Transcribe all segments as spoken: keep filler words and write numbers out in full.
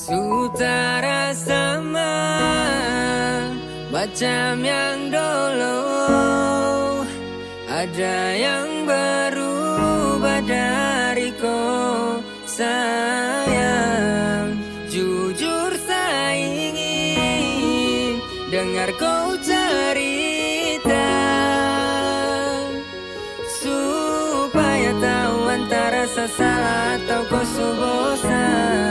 Sutara sama macam yang dulu, ada yang berubah dariku sayang. Jujur saya ingin dengar kau cerita, supaya tahu antara saya salah atau kau bosan.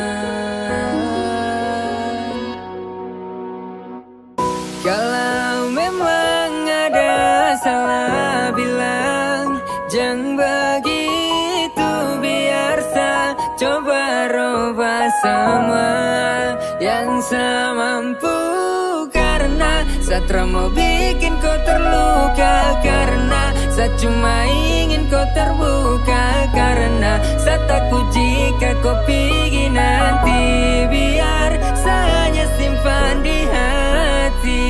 Kalau memang ada salah bilang, jangan begitu, biar saya coba rubah semua yang saya mampu. Karena saya tak mau bikin kau terluka, karena saya cuma ingin kau terbuka, karena saya takut jika kau pergi nanti, biar saya hanya simpan di hati.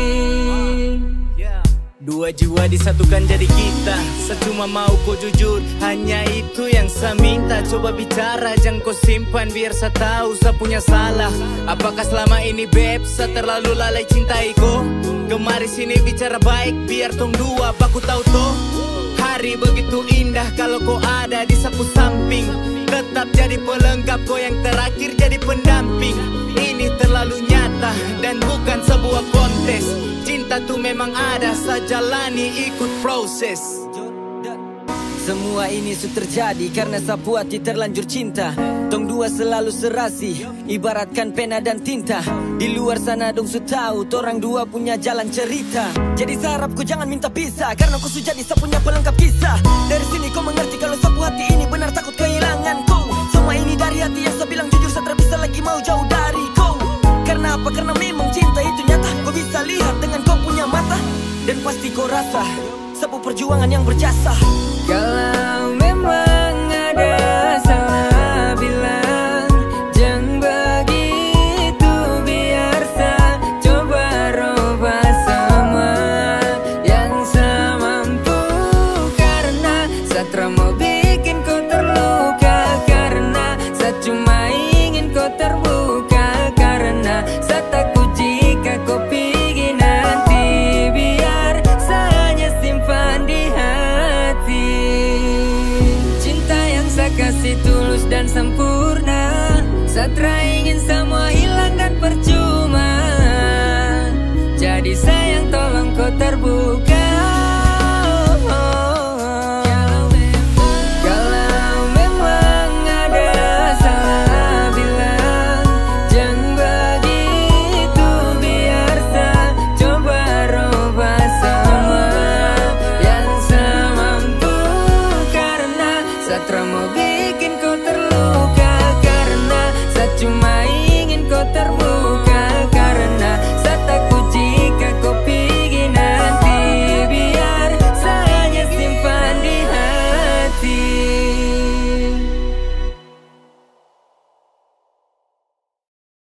Dua jiwa disatukan jadi kita, saya cuma mau kau jujur, hanya itu yang saya minta. Coba bicara, jangan kau simpan, biar saya tahu saya punya salah. Apakah selama ini beb, saya terlalu lalai cintai kau? Kemari sini bicara baik, biar tong dua baku tahu toh. Hari begitu indah kalau kau ada di sapu samping, tetap jadi pelengkap, kau yang terakhir jadi pendamping. Ini terlalu nyata dan bukan sebuah kontes. Cinta tuh memang ada, saya jalani ikut proses. Semua ini sudah terjadi karena saya buat terlanjur cinta. Tong dua selalu serasi, ibaratkan pena dan tinta. Di luar sana dong su tahu, torang dua punya jalan cerita. Jadi saya harap kau jangan minta pisah, karena kau sudah jadi saya punya pelengkap kisah. Dari sini kau mengerti kalau sapu hati ini benar takut kehilangan kau. Semua ini dari hati yang saya bilang jujur, saya tak bisa lagi mau jauh dari kau. Karena apa? Karena memang cinta itu nyata. Kau bisa lihat dengan kau punya mata, dan pasti kau rasa sebuah perjuangan yang berjasa. Kalau